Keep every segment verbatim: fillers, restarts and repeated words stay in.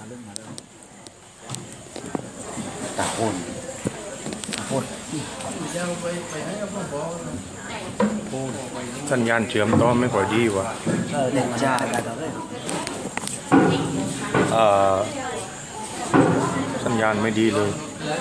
ตาโอนตาโอนสัญญาณเชื่อมต่อไม่ค่อยดีวะเออเด็กจ้ากันต่อเลยเอ่อสัญญาณไม่ดีเลย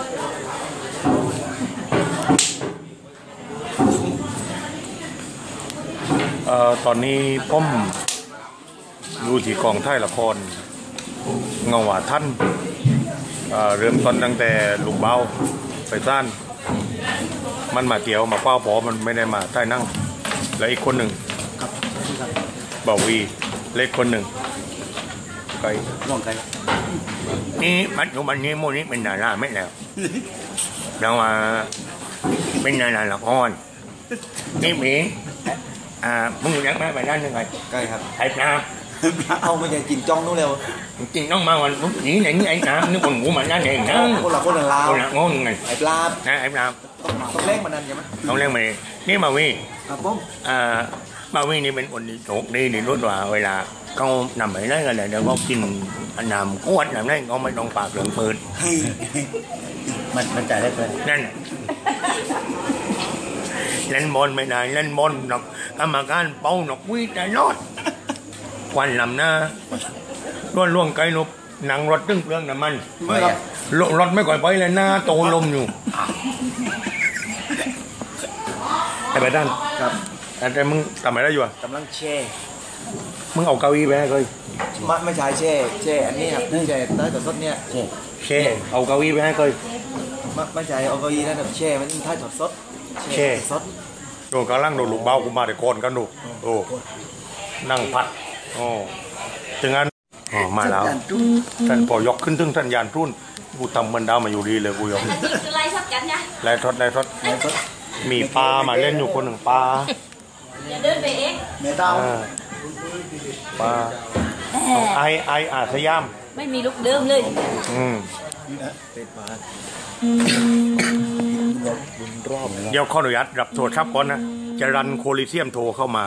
เอ่อตอนนี้ผมอยู่ที่กองถ่ายละครเงาหวาท่านเอ่อเริ่มต้นตั้งแต่ลูกเบ้าไปสั้นมันมาเกี่ยวมาเป้าพอมันไม่ได้มาถ่ายนั่งแล้วอีกคนหนึ่งบ่าวีเล็กคนหนึ่งไก่ร่องไก่นี่ปัจจุบันนี้โมนี้เป็นดาราไม่แล้วเราว่าเป็นดาราละครนี่หมีอ่ามึงอยากมาไปด้านหนึ่งไงไก่ครับไอ้ปลาเอาไม่ใช่กินจ้องนู้นเร็วจริงต้องมาวันนี้ไหนนี่ไอ้น้ำนี่คนหูมันนั่นเองนะคนละคนละลาวคนละงงไงไอ้ปลานะไอ้ปลาต้องเล่งมันนั่นใช่ไหมต้องเล่งมันนี่มาวีครับผมอ่ามาวีนี่เป็นคนที่โชคดีในรุ่นว่าเวลาเขานำไปได้กันเลยเดี๋ยวเขากินน้ำขวดน้ำนั่นเขาไม่ต้องปากเหลืองเปิดมันมันจ่ายได้เลยนั่นเล่นบอลไม่ได้เล่นบอลหนกกรรมการเป่าหนกวิ่งแต่รอดควันลำหน้าล้วนล่วงไกลลบหนังรถตึ้งเปลืองน้ำมันรถไม่ก่อยไปเลยหน้าโตลมอยู่ไอ้ไปด้านครับแต่มึงทำอะไรได้อยู่อ่ะกำลังแช่มึงเอาเก้าอี้ไปให้เลยไม่ไม่ใช่แช่แช่อันนี้ครับแช่ใต้ตัวสดเนี่ยแช่แช่เอาเก้าอี้ไปให้เลยไม่ไม่ใช่เอาเก้าอี้นั่นแบบแช่มันใต้ตัวสดแช่สดโดนกำลังโดนลูกเบากูมาแต่โกนกันดูโอ้นั่งพัดโอ้ถึงงั้นอ๋อมาแล้วท่านพอยกขึ้นถึงท่านยานรุ่นกูทำมันดาวมาอยู่ดีเลยกูยกคือไล่ช็อตกันนะไล่ทอดไล่ทอดมีปลามาเล่นอยู่คนหนึ่งปลาอย่าเดินไปเองเมตาปลาไอไออาสยามไม่มีลูกเดิมเลยอืมเป็นปลาเดี๋ยวขออนุญาตรับโทรศัพท์ก่อนนะจะรันโคลิเซียมโทรเข้ามา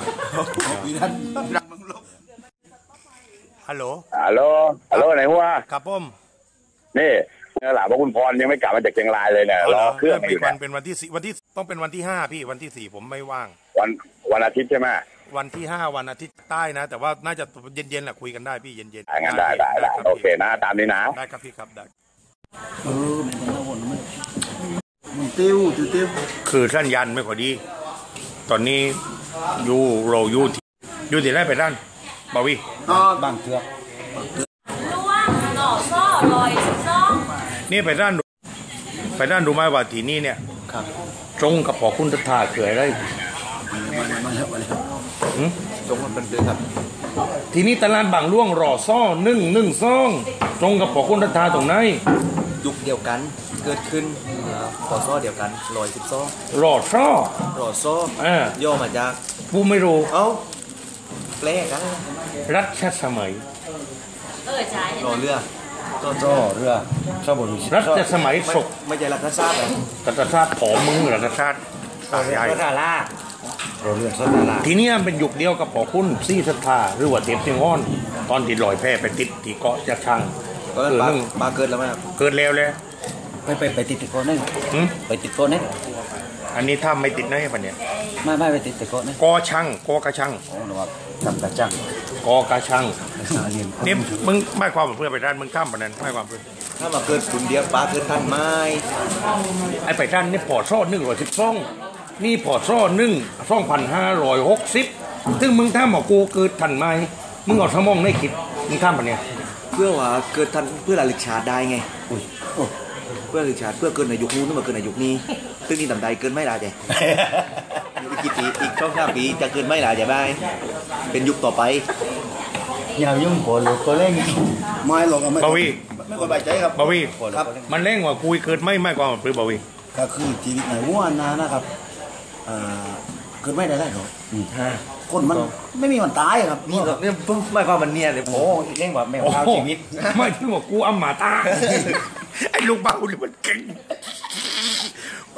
ฮัลโหลฮัลโหลฮัลโหลไหนหัวครับผมนี่หลานว่าคุณพรยังไม่กลับมาจากเชียงรายเลยเนี่ยรอเครื่องอยู่วันเป็นวันที่สี่วันที่ต้องเป็นวันที่ห้าพี่วันที่สี่ผมไม่ว่างวันวันอาทิตย์ใช่ไหมวันที่ห้าวันอาทิตย์ใต้นะแต่ว่าน่าจะเย็นๆแหละคุยกันได้พี่เย็นๆงั้นได้ได้ได้โอเคนะตามนี้นะได้ครับพี่ครับได้เออมันต้องเอาหนมันมันติ้วติ้วติ้วคือท่านยันไม่ค่อยดีตอนนี้อยู่เราอยู่ที่อยู่ที่ไหนไปด้านบาวีอ๋อบางเถือกล่วงหน่อซ้อลอยซ้อนี่ไปด้านไปด้านดูไหมว่าที่นี่เนี่ยครับตรงกับพอคุณทัศน์เขื่อนได้มาแล้วมาแล้วมาแล้วตรงมันเป็นเดือนครับทีนี้ตลาดบางล่วงรอซ้อหนึ่งหนึ่งซ่องตรงกับพอคุณทัศน์ตรงไหนยุคเดียวกันเกิดขึ้นรอซ้อเดียวกันลอยสิบซ้อรอซ้อรอซ้อย่อมาจากกูไม่รู้เอ้าแปลกันรัชสมัยเออใช่รอเรือรอเรือชอบบริรัชสมัยศกไม่ใช่รัชชาติเลยรัชชาติผอมมึงรัชชาติตายใหญ่รัชลารอเรือรัชลาทีนี้เป็นยุคเดียวกับพอคุณซี่ศรัทธาหรือว่าเทพเชียงอ้อนตอนติดลอยแพไปติดที่เกาะจะช่างเออปลาเกิดแล้วไหมครับเกิดแล้วเลยไปไปไปติดติดโคนนึงไปติดโคนนึงอันนี้ถ้าไม่ติดนะไอ้ปะเนี่ยไม่ไม่ไปติดติดโคนนึงกอช่างกอกระช่างโอ้หนูว่ากับกระช่างกอกระช่างเนี่ยมึงไม่ความเพื่อไปด้านมึงข้ามปะนั้นไม่ความเพื่อถ้ามาเกิดคุณเดียวปลาเกิดทันไม้ไอ้ไปด้านนี่ปอดซ่อหนึ่งร้อยสิบซ่องนี่ปอดซ่อหนึ่งซ่องพันห้าร้อยหกสิบซึ่งมึงถ้าหมอกูเกิดทันไม้มึงเอาสมองไม่คิดมึงข้ามปะเนี่ยเพื่อว่าเกิดทันเพื่อระลึกชาติได้ไงเพื่อระลึกชาติเพื่อเกิดในยุคนู้นต้องมาเกิดในยุคนี้ซึ่งนี่ต่ำใดเกินไม่ได้ใจอีกปีอีกช่องห้าปีจะเกินไม่ได้จะได้เป็นยุคต่อไปอย่ายุ่งก่อนเลยก็เล่นไม่หรอกไม่บาวีไม่สบายใจครับบาวีครับมันเล่นว่าคุยเกิดไม่ไม่กว่าหรือบาวีก็คือชีวิตในวัวนานะครับเกิดไม่ได้ได้หรอกคนมันไม่มีวันตายครับนี่เนี่ยเพิ่งไม่ว่ามันเนี่ยเลยโอ้เล่นว่าแมวข้าวชีวิตไม่ถึงว่ากูอ้ำหมาตาไอ้ลูกเบาเนี่ยมันเก่งไ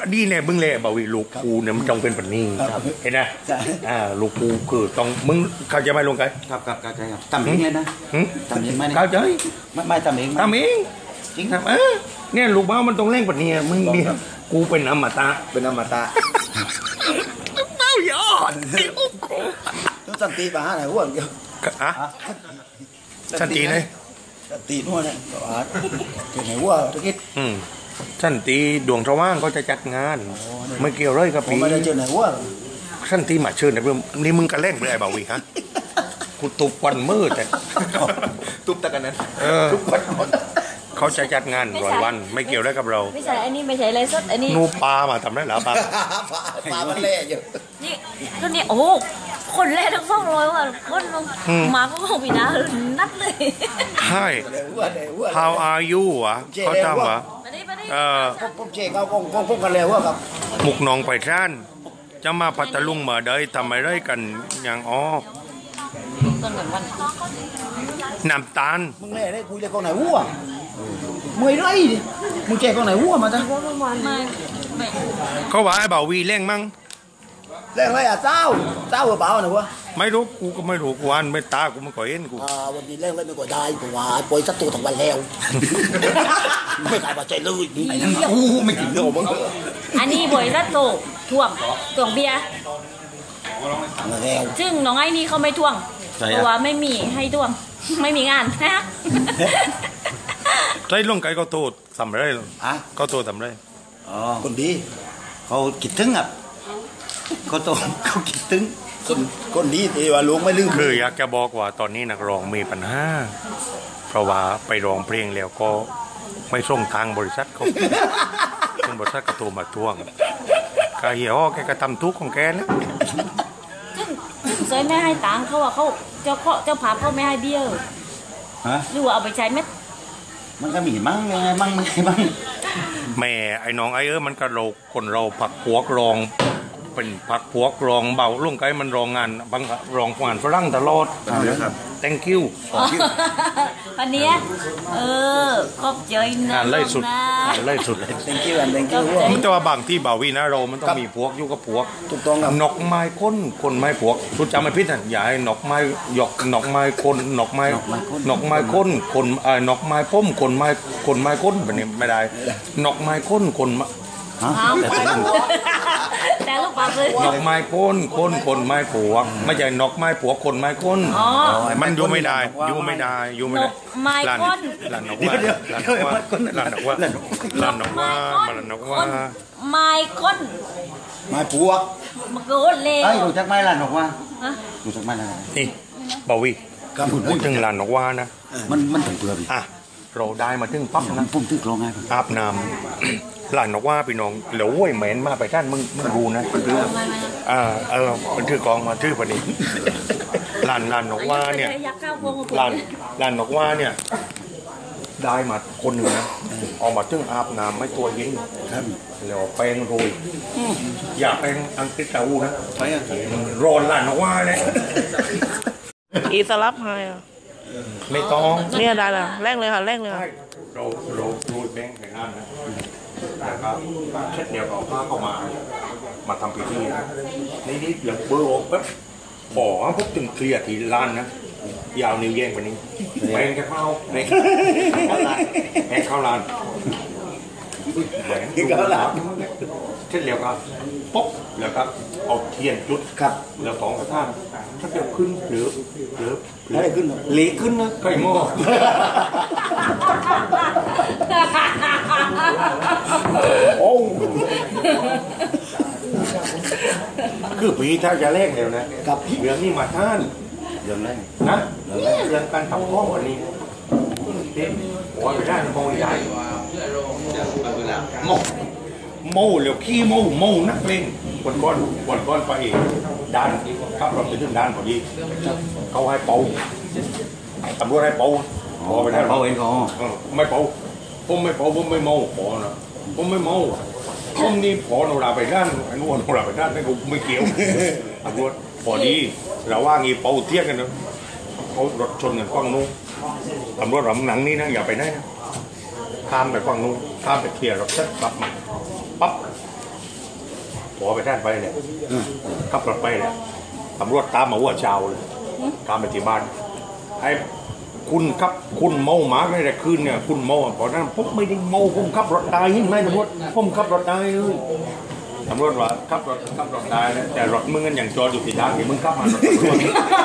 นี่เนี่ยมึงเลยบอกวิลูกกูเนี่ยมันจงเป็นแบบนี้เห็นไหมอ่าลูกกูคือต้องมึงเข้าใจไหมลุงไก่ครับครับเข้าใจครับทำเองเลยนะทำเองไหมเนี่ยเข้าใจไม่ไม่ทำเองทำเองจริงทำเออเนี่ยลูกบ้ามันต้องเล่งแบบนี้มึงเดียวกูเป็นอมตะเป็นอมตะเต้ายอดต้องสันติมาหาไหนหัวเดียวอะสันติเลยสันตินู่นเนี่ยว่าที่ไหนหัวตะกี้อืมสันติดวงสว่างก็จะจัดงานไม่เกี่ยวเลยกับผมปีไม่ได้เจอไหนหัวสันติมาเชิญนะเพื่อนนี่มึงกระเล่งไปไอ้บ่าวีฮะกูตุบวันมืดแต่ตุ๊บตะกันนั้นเออเขาจะจัดงานร้อยวันไม่เกี่ยวได้กับเราไม่ใช่อันนี้ไม่ใช่ไรสดอันนี้นูปลามาทำได้หรอปลาปลามันเละอยู่นี่ก็นี่โอ้โหคนแรกทั้งสองร้อยว่ะคนลงมาก็ของพี่นะนัดเลยใช่ไหนหัวไหนหัว How are you วะเขาทำวะมาดิมาดิเออผมผมเช็คเอากงกงพวกกันแล้วว่าครับมุกน้องไปท่านจะมาพัทลุงมาได้ทำอะไรกันอย่างอ๋อต้นเหมือนวันน้ำตาลมึงเละได้กูจะกองไหนหัวมึงไรดิมึงเช็คกองไหนหัวมาจ้ะไม่ไม่เขาว่าไอ้บ่าวีเล่งมั้งเรื่องอะไรอ่ะเจ้าเจ้าหัวเปล่าหน่อยวะไม่รู้กูก็ไม่รู้กูอ่านไม่ตากูไม่ก่อยเห็นกูอ่าวันนี้เล่นเล่นไม่กดได้เพราะว่าปล่อยสักตัวทั้งวันแล้วไม่ได้มาใจเลยไอ้นั่นโอ้ไม่กินเรื่องของมึงอันนี้บริษัทโตท่วงท่วงเบียร์แล้วซึ่งน้องไอ้นี่เขาไม่ท่วงเพราะว่าไม่มีให้ท่วงไม่มีงานนะใช่ลงไก่ก็โตทำอะไรอ่ะก็โตทำอะไรอ๋อคนดีเขาคิดถึงอ่ะเขาโตเขาคิดถึงคนคนดีที่ว่าลุงไม่ลืมคืออยากจะบอกว่าตอนนี้นักร้องมีปัญหาเพราะว่าไปร้องเพลงแล้วก็ไม่ส่งทางบริษัทเขาซึ่งบริษัทกระตูมาทวงกาเหี่ยวแกก็ทำทุกข์ของแกนะซึ่งซึ่งซอยไม่ให้ตังค์เขาว่าเขาเจ้าเขาเจ้าภาพเขาไม่ให้เบี้ยฮะหรือว่าเอาไปใช้เม็ดมันก็มีมั่งไงมั่งไม่มั่งแม่ไอ้น้องไอ้เออมันก็เราคนเราผักพวกรองเป็นผักพวกรองเบาลุงไก่มันรองงานบางรองงานฝรั่งตลอดครับ thank you อันเนี้ยเออขอบใจนะงานไล่สุดนะงานไล่สุดเลยแตงกิ้วอันแตงขกิ้อวบว่าใจแต่ว่าบางที่บ่าวีนะเรามันต้องมีพวกอยู่กับพวกถูกต้องครับนกไม้ค้นคนไม้พวกรู้จำไม่พิษอ่ะอย่าให้นกไม้หยอกนกไม้คนนกไม้นกไม้ค้นคนเอ่อนกไม้พ้มคนไม้คนไม้ค้นแบบนี้ไม่ได้นกไม้ค้นคนไม้ฮะเอาแต่ลูกปลาเลยนกไม้ค้นคนคนไม้พวกไม่ใช่นกไม้พวกคนไม้ค้นอ๋อมันอยู่ไม่ได้อยู่ไม่ได้อยู่ไม่ได้นกไม้ค้นลานนกว่าลานนกว่าลานนกว่าลานนกว่าลานนกว่าไม้ค้นไม้ปวกมาโกนเลยไอ้รู้จักไม้ล่ะนกว่าฮะรู้จักไม้ล่ะนี่บ่าวีครับผมพูดถึงลานนกว่านะมันมันถึงเปลือกอีกอ่ะเราได้มาถึงปั๊บมันะนพุ่มถึงโครงไงผมอาบน้ำ หลานบอกว่าพี่น้องเหลวโว้ยเหม็นมาไปท่านมึงมึงรู้นะไม่ไม่อ่าเออมันถือกองมาถือพอดีหลานหลานบอกว่าเนี่ยยักษ์ข้าวพวงหลานหลานบอกว่าเนี่ย ได้มาคนหนึ่งนะออกมาถึงอาบน้ำไม่ตัวเย็นครับแล้วแป้งโรยอย่าแป้งอังกฤษเต้านะไปอ่ะร้อนหลานบอกว่าเนี่ยอีสลับให้อ่ะไม่ต้องเนี่ยได้แล้วแรงเลยค่ะแรงเลยใช่ค่ะเราเราโรยแป้งในร้านนะนะครับเช็ดเดียวกับผ้าเข้ามา มาทำพิธีนะนี่นี่เหลือเบอร์ออกปั๊บขอพบถึงเคลียร์ที่ร้านนะยาวนิ้วแย่งกว่านี้แป้งแค่เข้าในแป้งเข้าร้านแป้งเข้าร้านเช็ดเดียวครับปุ๊บแล้วครับเอาเทียนจุดครับแล้วของกระทานถ้าเกิดขึ้นหรือหรือหรืออะไรขึ้นเละขึ้นนะไก่หม้อโอ้คือปีถ้าจะแรกเดียวนะกับเรื่องนี้มาท่านเรื่องแรกนะเรื่องการทำข้อวันนี้เด็กโอ้ยไปได้โมใหญ่โมโมเหลียวขี้โมโมนักเลงวันก้อนวันก้อนไปด้านขับรถไปถึงด้านพอดีเขาให้เป่าตำรวจให้เป่าพอไปได้เป่าเองก็เออไม่เป่าผมไม่เป่าผมไม่เมาพอนะผมไม่เมาผมนี่พอโนราไปด้านไอ้นู่นโนราไปด้านนั่นกูไม่เกี่ยวตำรวจพอดีเราว่างี้เป่าเที่ยงกันนะเขารถชนกันกว้างนู้นตำรวจหลังหนังนี่นะอย่าไปไหนนะข้ามไปกว้างนู้นข้ามไปเคลียร์รถเสร็จกลับมาปั๊บพอไปท่านไปเนี่ยขับรถไปเนี่ยตำรวจตามมาหัวเช้าเลยตามไปที่บ้านไอ้คุณครับคุณเมาหมาในแต่คืนเนี่ยคุณเมาเพราะนั้นผมไม่ได้เมาผมขับรถได้ยินไหมตำรวจผมขับรถได้เลยตำรวจว่าขับรถขับรถได้แต่รถมึงกันอย่างจอดอยู่ที่ด้านที่มึงขับมารถตำรวจ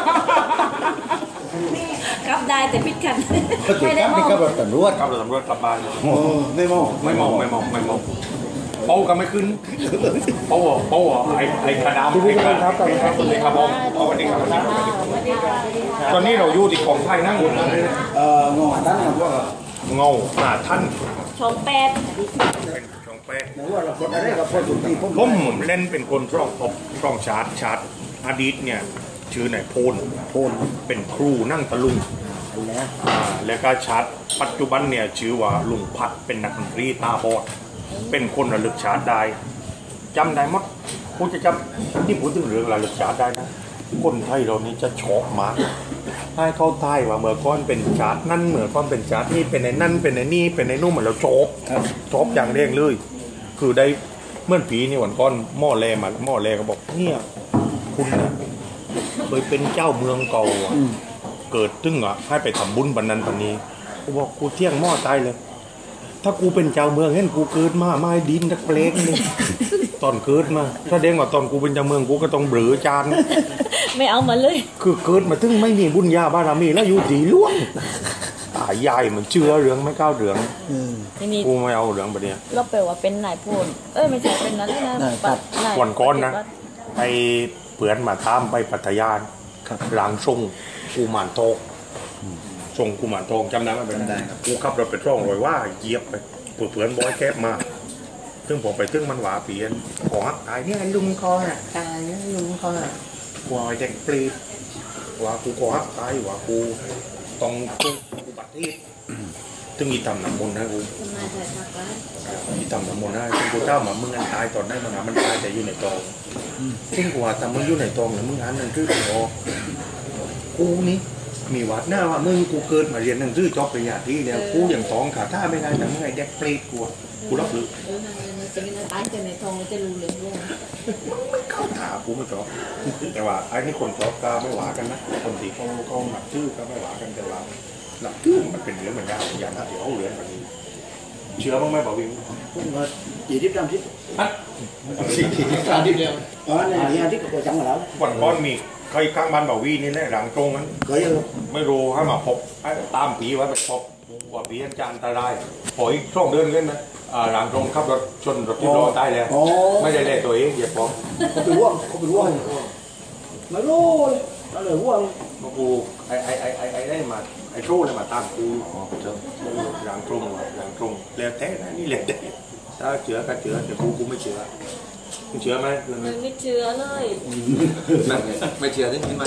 กลับได้แต่พิดกันไม่ไม่ได้ได้ไม่มองขับรถตำรวจขับรถตำรวจกลับบ้านโอ้ไม่มองไม่เมาไม่เมาไม่เมาเป้าก็ไม่ขึ้นเป้าเป้าไอ้ไอ้กระดามไอ้กระดามไอ้กระดามไอ้กระบอกเอาไปดิครับตอนนี้เราอยู่ที่ของไทยนั่งอยู่เอ่องอท่านนะพวกเงาหาท่านชมแปดเป็นช่องแปดนะว่าเราคนอะไรกับคนสุดที่ผมผมเล่นเป็นคนช่องตบช่องชาร์จชาร์จอดีตเนี่ยชื่อนายโพนโพนเป็นครูนั่งตะลุงนะอ่าแล้วก็ชาร์จปัจจุบันเนี่ยชื่อว่าลุงพัดเป็นนักดนตรีตาบอดเป็นคนระลึกชาร์จได้จำได้หมดพูดจะจำที่พูดถึงเรื่องระลึกชาร์จได้นะคนไทยเรานี่จะช็อกมากให้เข้าใต้ว่าเมื่อก่อนเป็นชาร์จนั่นเมื่อก่อนเป็นชาร์จนี่เป็นในนั่นเป็นในนี่เป็นในนู่นเหมือนเราช็อกช็อกอย่างเร่งเลย คือได้เมื่อผีนี่วันก่อนหม้อแลมาหม้อแลก็บอกเนี่ยคุณเนี่ยเคยเป็นเจ้าเมืองเก่าอะเกิดตึ้งอ่ะให้ไปทำบุญบันนั้นปันนี้กูบอกกูเที่ยงหม้อตายเลย ถ้ากูเป็นเจ้าเมืองเห็นกูเกิดมาไม่ดินตะเปลกเลยตอนเกิดมาถ้าเด้งว่าตอนกูเป็นเจ้าเมืองกูก็ต้องเบือจานไม่เอามาเลยคือเกิดมาถึงไม่มีบุญญาบารมีแล้วอยู่สีล่วงตายยายเหมือนเชื่อเรื่องไม่ก้าวเรื่องทีนี้กูไม่เอาเรื่องแบบเนี้ยเราแปลว่าเป็นนายพลเอ้ยไม่ใช่เป็นนั้นเลยนะปัดนายวันก่อนนะไอเผื่อนมาตามไปปัตยานหลังทรงกูมานโตกทรงกูมานโตกจำได้ไหมเป็นได้กูขับรถไปท่องรอยว่าเหยียบไปเผื่อนบอยแคบมาซึ่งผมไปซึ่งมันหวาเปลี่ยนขอตายเนี่ยลุงคอน่ะตายเนี่ยลุงคอน่ะกูเอาแจ็คปลีว่ากูขอฮักตายว่ากูต้องกูกูบัดที่ถึงมีทำหนักมนนะกูมีทำหนักมนนะซึ่งกูเจ้ามามึงอันตายตอนนั้นมันมันตายแต่อยู่ในตองซึ่งกูว่าแต่มึงอยู่ในตองเนี่ยมึงอันนั่นคือพอกูนี่มีวัดหน้าว่ามึงกูเกิดมาเรียนหนังสือจบปริญญาตรีแล้วกูอย่างสองขาท่าไม่ได้แต่มึงไอ้แจ็คปลีกูกูรับรู้จะเป็นตายจะในทองจะรู้เลยว่าไม่เข้าถากูไม่ชอบแต่ว่าไอ้นี่คนชอบก็ไม่หวากันนะคนที่เขาเขาหนักชื่อก็ไม่หวากันแต่ว่าหนักชื่อมันเป็นเรื่องเหมือนกันอย่างนั้นเดี๋ยวเขาเรียนแบบนี้เชื่อบ้างไหมบ่าววิวผมก็ยี่สิบสามสิบฮะสามสิบเดียวอ๋อเนี่ยยี่สิบก็จังแล้ววันก้อนมีใครข้างบ้านบ่าววีนี่แหละหลังตรงนั้นเคยไม่รู้ให้มาพบตามผีไว้ไปพบว่าผีอันจารย์อันตรายพออีกช่วงเดือนเล่นนะหลังตรงขับรถชนรถที่รอตายแล้วไม่ได้เล่ตัวเองอย่าฟ้องเขาไปว่างเขาไปว่างไม่รู้เลยอะไรว่างมากูไอ้ไอ้ไอ้ไอ้ไอ้ได้มาไอ้โจ้เลยมาตามกูเจอหลังตรงหลังตรงแล้วแท้นะนี่เลยถ้าเชื่อก็เชื่อแต่กูกูไม่เชื่อมึงเชื่อไหมมันไม่เชื่อเลยไม่เชื่อที่ขึ้นมา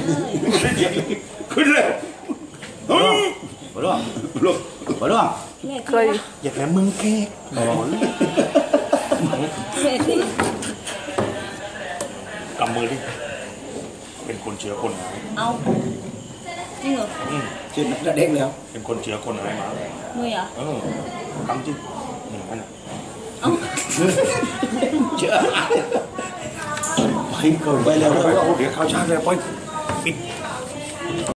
ขึ้นเลยมาด้วยลูกมาด้วยเคยอย่าแพ้มึงแค่กำมือดิเป็นคนเชื่อคนหายเอาจริงเหรอชื่อนักเด็กแล้วเป็นคนเชื่อคนหายมามืออ่ะเออกำจริงหนึ่งพันเอาเชื่อไปก่อนไปแล้วไปเดี๋ยวเข้าชาร์จเลยไปปิด